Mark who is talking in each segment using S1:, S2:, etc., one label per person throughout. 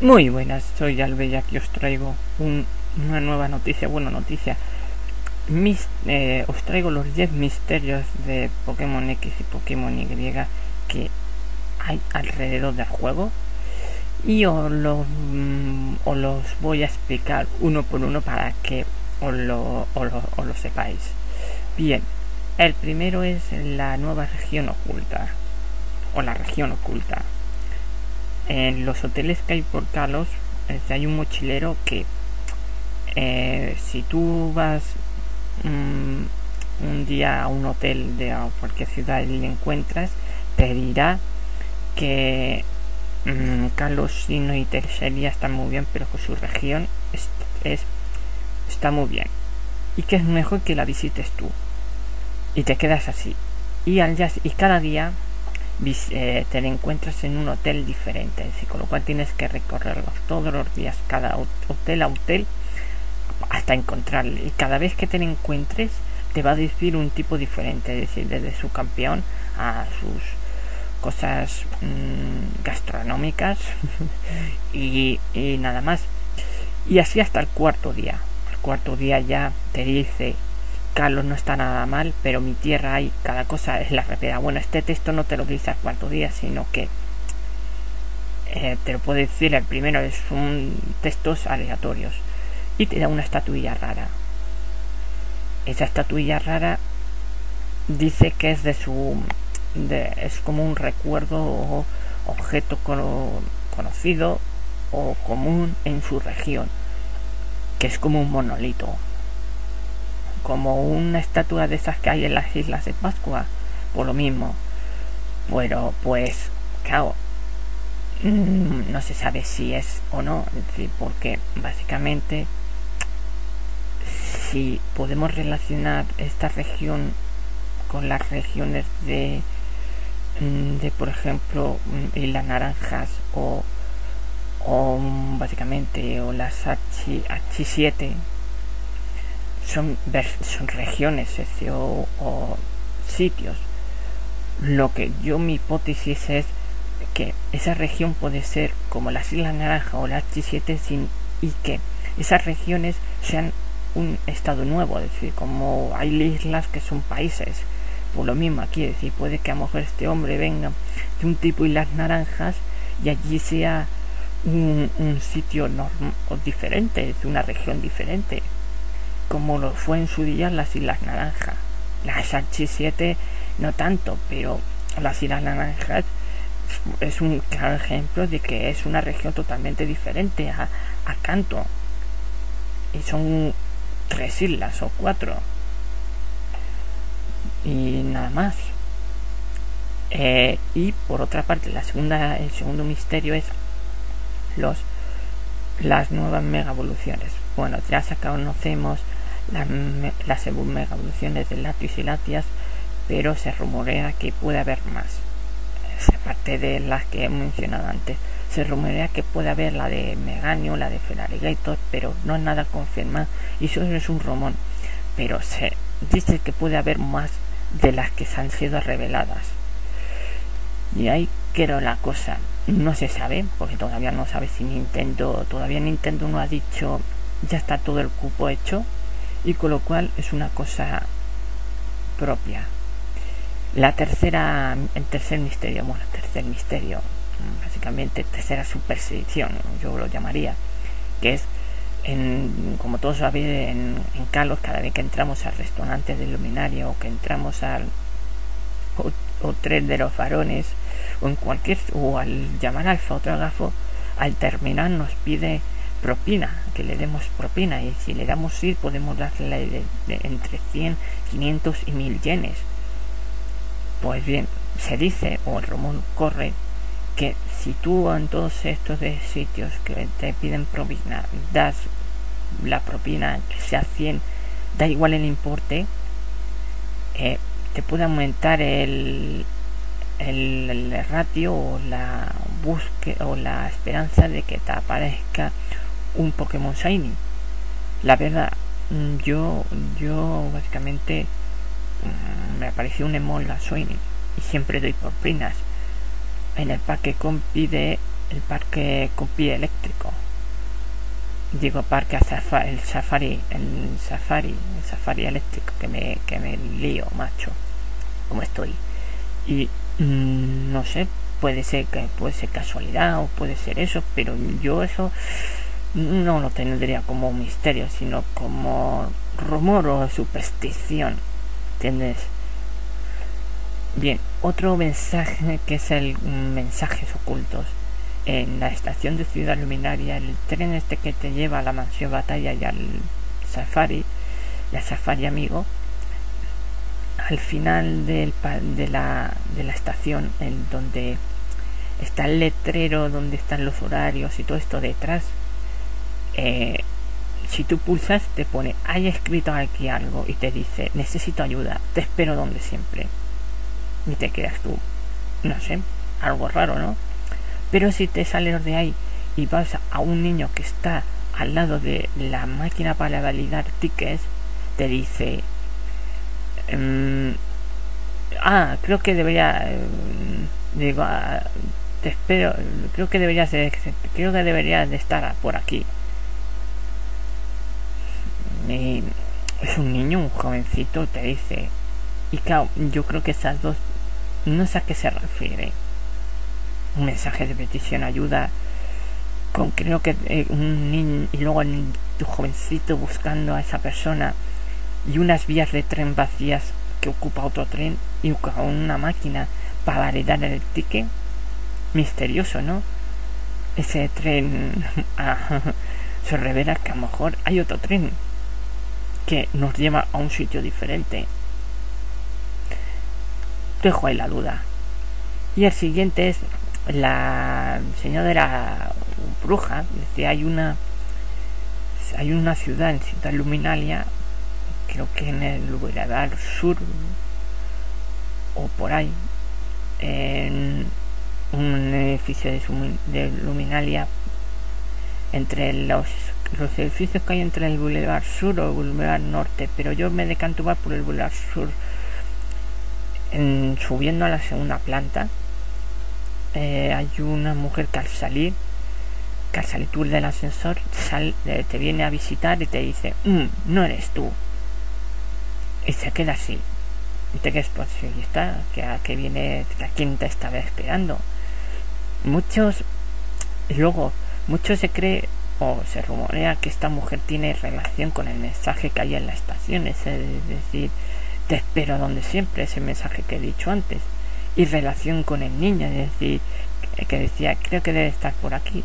S1: Muy buenas, soy Albe y aquí os traigo una nueva noticia, os traigo los 10 misterios de Pokémon X y Pokémon Y que hay alrededor del juego y os los voy a explicar uno por uno para que os lo sepáis. Bien, el primero es la nueva región oculta, o la región oculta. En los hoteles que hay por Kalos hay un mochilero que si tú vas un día a un hotel de cualquier ciudad y le encuentras, te dirá que Kalos, Sinnoh y Terceria están muy bien, pero que su región está muy bien y que es mejor que la visites tú y te quedas así y cada día te encuentras en un hotel diferente, con lo cual tienes que recorrerlos todos los días, cada hotel a hotel, hasta encontrarle. Y cada vez que te encuentres te va a decir un tipo diferente, es decir, desde su campeón a sus cosas gastronómicas y nada más. Y así hasta el cuarto día. El cuarto día ya te dice: Kalos no está nada mal, pero mi tierra hay cada cosa es la repera. Bueno, este texto no te lo dice al cuarto día, sino que te lo puedo decir. El primero es un textos aleatorios y te da una estatuilla rara. Esa estatuilla rara dice que es es como un recuerdo o objeto conocido o común en su región, que es como un monolito, como una estatua de esas que hay en las islas de Pascua, por lo mismo. Bueno, pues claro, no se sabe si es o no, es decir, porque básicamente si podemos relacionar esta región con las regiones de por ejemplo Islas Naranjas o básicamente o las H7, son regiones o sitios. Lo que mi hipótesis es que esa región puede ser como las Islas Naranja o las H7 y que esas regiones sean un estado nuevo, es decir, como hay islas que son países. Por lo mismo aquí, es decir, puede que a lo mejor este hombre venga de un tipo Islas Naranjas y allí sea un sitio diferente, es una región diferente, como lo fue en su día las Islas Naranjas. Las H7 no tanto, pero las Islas Naranjas es un claro ejemplo de que es una región totalmente diferente a Kanto, y son 3 islas o 4 y nada más. Y por otra parte, el segundo misterio es las nuevas mega evoluciones. Bueno, ya conocemos las mega evoluciones de Latios y Latias, pero se rumorea que puede haber más, aparte de las que he mencionado antes. Se rumorea que puede haber la de Meganium, la de Feraligatr, pero no es nada confirmado y eso es un rumor, pero se dice que puede haber más de las que se han sido reveladas. Y ahí quedó la cosa. No se sabe, porque todavía no sabe si Nintendo no ha dicho ya está todo el cupo hecho, y con lo cual es una cosa propia. El tercer misterio, básicamente tercera superstición, yo lo llamaría, que es, como todos sabéis, en Kalos, cada vez que entramos al restaurante de Luminaria o que entramos al hotel de los varones o al llamar al fotógrafo, al terminar nos pide propina, que le demos propina, y si le damos sí podemos darle entre 100, 500 y 1000 yenes. Pues bien, se dice, o el rumor corre, que si tú en todos estos sitios que te piden propina das la propina, que sea 100, da igual el importe, te puede aumentar el ratio o la búsqueda o la esperanza de que te aparezca un Pokémon Shiny. La verdad, yo básicamente me apareció un Emola Shiny y siempre doy propinas. En el pack que pide el parque Cupi eléctrico. Digo parque el safari eléctrico, que me lío, macho, como estoy. Y no sé, puede ser casualidad o puede ser eso, pero yo eso no lo tendría como un misterio, sino como rumor o superstición, ¿entiendes? Bien, otro mensaje que es el mensajes ocultos. En la estación de Ciudad Luminaria, el tren este que te lleva a la mansión Batalla y al safari amigo, al final de la estación, en donde está el letrero, donde están los horarios y todo esto detrás, si tú pulsas te pone hay escrito aquí algo y te dice necesito ayuda, te espero donde siempre, y te quedas tú, no sé, algo raro, ¿no? Pero si te sales de ahí y vas a un niño que está al lado de la máquina para validar tickets, te dice creo que debería te espero, creo que deberías de estar por aquí. Y es un niño, un jovencito, te dice, y claro, yo creo que esas dos, no sé a qué se refiere. Un mensaje de petición, ayuda, con creo que un niño y luego el jovencito buscando a esa persona, y unas vías de tren vacías que ocupa otro tren y con una máquina para validar el ticket. Misterioso, ¿no? Ese tren se revela que a lo mejor hay otro tren que nos lleva a un sitio diferente. Dejo ahí la duda. Y el siguiente es la señora de la bruja. Dice, hay una ciudad en Ciudad Luminaria, creo que en el Boulevard Sur o por ahí, en un edificio de Luminaria, entre los edificios que hay entre el Boulevard Sur o el Boulevard Norte, pero yo me decanto más por el Boulevard Sur. Subiendo a la segunda planta, hay una mujer que al salir tú del ascensor te viene a visitar y te dice no eres tú, y se queda así y te quedas pues y está que viene la quinta esta vez esperando. Mucho se cree o se rumorea que esta mujer tiene relación con el mensaje que hay en la estación, es decir, te espero donde siempre, ese mensaje que he dicho antes, y relación con el niño, es decir, que decía creo que debe estar por aquí,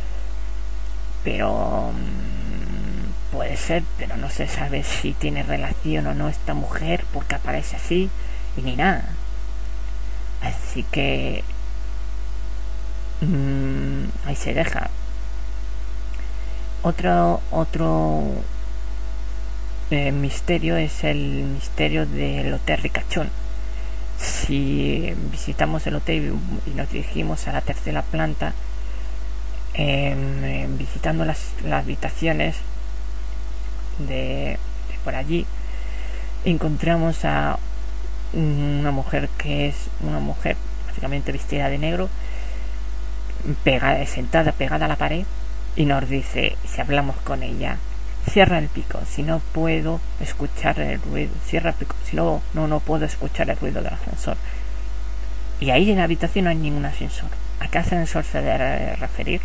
S1: pero puede ser, pero no se sabe si tiene relación o no esta mujer porque aparece así y ni nada. Así que ahí se deja. Otro misterio es el misterio del Hotel Ricachón. Si visitamos el hotel y nos dirigimos a la tercera planta, visitando las habitaciones de por allí, encontramos a una mujer que es una mujer básicamente vestida de negro, sentada pegada a la pared, y nos dice, si hablamos con ella, cierra el pico, si no puedo escuchar el ruido, cierra el pico, si no puedo escuchar el ruido del ascensor. Y ahí en la habitación no hay ningún ascensor. ¿A qué ascensor se debe referir?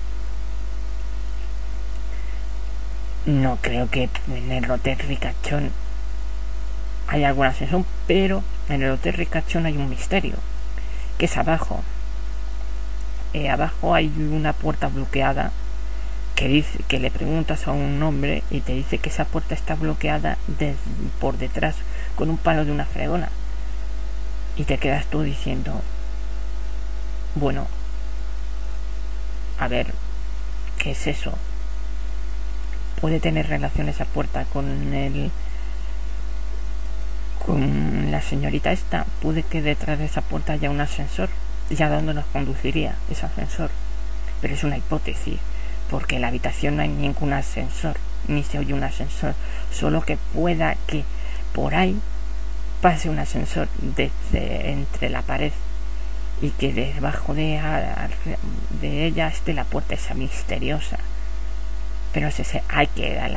S1: No creo que en el Hotel Ricachón haya algún ascensor, pero en el Hotel Ricachón hay un misterio, que es abajo. Abajo hay una puerta bloqueada que dice que le preguntas a un hombre y te dice que esa puerta está bloqueada por detrás con un palo de una fregona, y te quedas tú diciendo, bueno, a ver, ¿qué es eso? ¿Puede tener relación esa puerta con la señorita esta? Puede que detrás de esa puerta haya un ascensor. ¿Y a dónde nos conduciría ese ascensor? Pero es una hipótesis, porque en la habitación no hay ningún ascensor, ni se oye un ascensor, solo que pueda que por ahí pase un ascensor entre la pared y que debajo de ella esté la puerta esa misteriosa. Pero no sé, hay que dar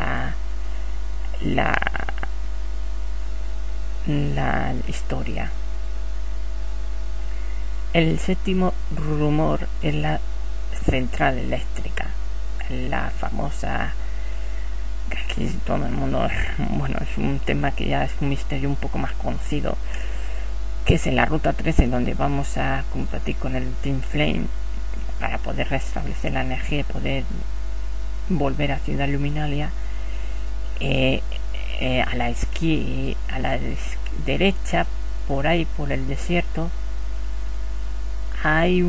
S1: la historia. El séptimo rumor es la central eléctrica, la famosa, que aquí todo el mundo, bueno, es un tema que ya es un misterio un poco más conocido, que es en la ruta 13, donde vamos a compartir con el Team Flame para poder restablecer la energía y poder volver a Ciudad Luminaria. A la derecha, por ahí por el desierto, hay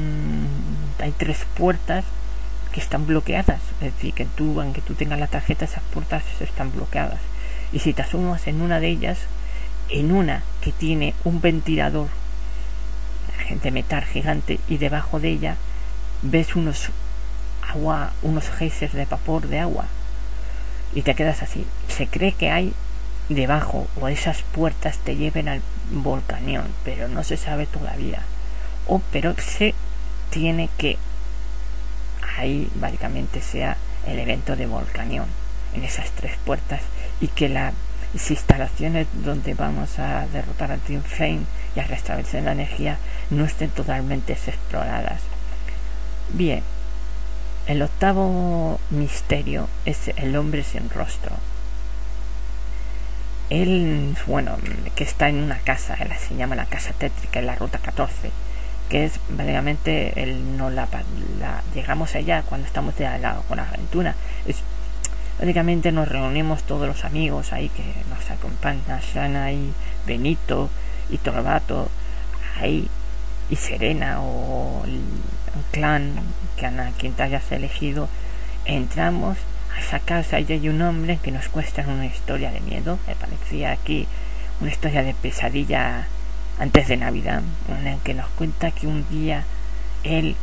S1: 3 puertas que están bloqueadas. Es decir, que aunque tú tengas la tarjeta, esas puertas están bloqueadas. Y si te asomas en una de ellas, en una que tiene un ventilador de metal gigante, y debajo de ella ves unos geysers de vapor de agua, y te quedas así. Se cree que hay debajo, o esas puertas te lleven al volcanión, pero no se sabe todavía. Pero se tiene que ahí básicamente sea el evento de volcanión en esas 3 puertas, y que las instalaciones donde vamos a derrotar al Team Flame y a restablecer la energía no estén totalmente exploradas. Bien, el octavo misterio es el hombre sin rostro. Él, bueno, que está en una casa, se llama la casa tétrica, en la ruta 14, que es básicamente llegamos allá cuando estamos de lado con la aventura. Básicamente nos reunimos todos los amigos ahí que nos acompañan, Shana y Benito y Torbato ahí, y Serena, o el clan quien te hayas elegido. Entramos a esa casa y hay un hombre que nos cuesta una historia de miedo. Me parecía aquí una historia de pesadilla antes de Navidad, en el que nos cuenta que un día él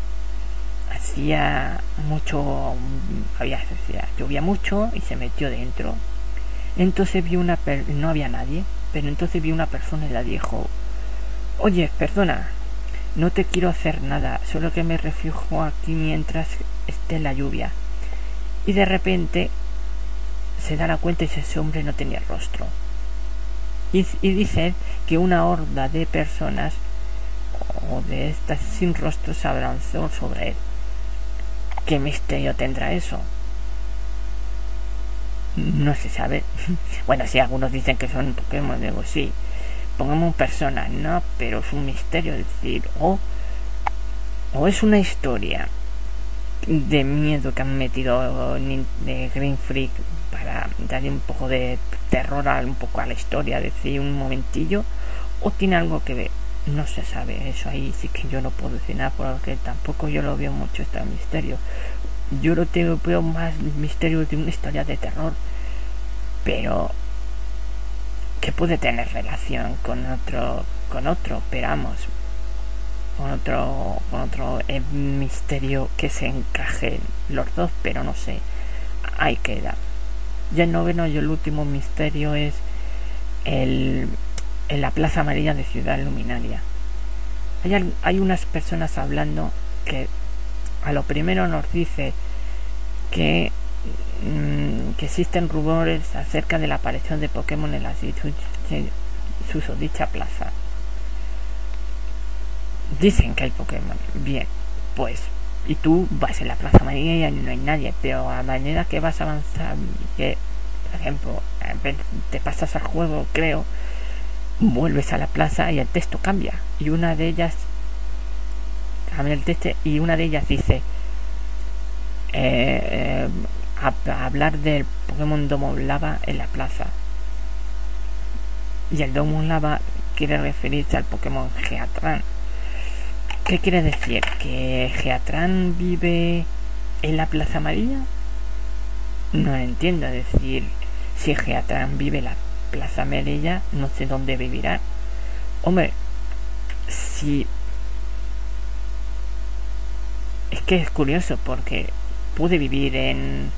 S1: llovía mucho y se metió dentro. Entonces no había nadie, pero entonces vio una persona y le dijo: oye, perdona, no te quiero hacer nada, solo que me refugio aquí mientras esté la lluvia. Y de repente se da la cuenta y ese hombre no tenía rostro. Y dice que una horda de personas, o de estas sin rostro, se abalanzó sobre él. ¿Qué misterio tendrá eso? No se sabe. Bueno, sí, algunos dicen que son Pokémon, digo, sí, pongamos personas, no, pero es un misterio. Es decir, o es una historia de miedo que han metido de Game Freak para darle un poco de terror un poco a la historia, decir, un momentillo, o tiene algo que ver. No se sabe, eso ahí sí que yo no puedo decir nada, porque tampoco yo lo veo mucho este misterio. Yo lo veo más misterio de una historia de terror, pero que puede tener relación con otro, esperamos, con otro misterio que se encaje los dos, pero no sé, ahí queda. Ya el noveno y el último misterio es en la Plaza Amarilla de Ciudad Luminaria. Hay unas personas hablando que a lo primero nos dice que existen rumores acerca de la aparición de Pokémon en la dicha plaza. Dicen que hay Pokémon. Bien, pues, y tú vas en la Plaza Amarilla y no hay nadie, pero a manera que vas a avanzar, que por ejemplo te pasas al juego, creo, vuelves a la plaza y el texto cambia, y una de ellas cambia el texto, y una de ellas dice hablar del Pokémon Domo Lava en la plaza, y el Domo Lava quiere referirse al Pokémon Geatran. ¿Qué quiere decir? ¿Que Geatran vive en la Plaza Amarilla? No entiendo. Es decir, si Geatran vive en la Plaza Amarilla, no sé dónde vivirá. Hombre, si... Es que es curioso, porque pude vivir en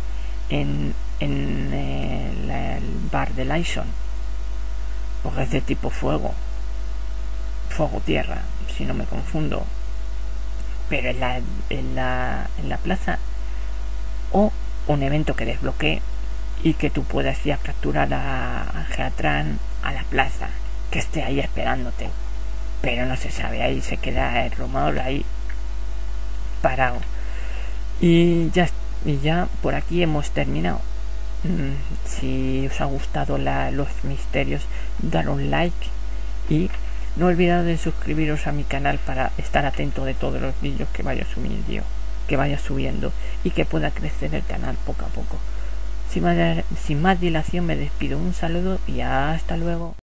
S1: el bar de Lyson, porque es de tipo fuego tierra. si no me confundo, pero en la plaza, o un evento que desbloquee y que tú puedas ya capturar a Geatran a la plaza, que esté ahí esperándote, pero no se sabe, ahí se queda el rumor ahí parado. Y ya por aquí hemos terminado. Si os ha gustado los misterios, dar un like y no olvidad de suscribiros a mi canal para estar atento de todos los vídeos que vaya subiendo y que pueda crecer el canal poco a poco. Sin más dilación me despido, un saludo y hasta luego.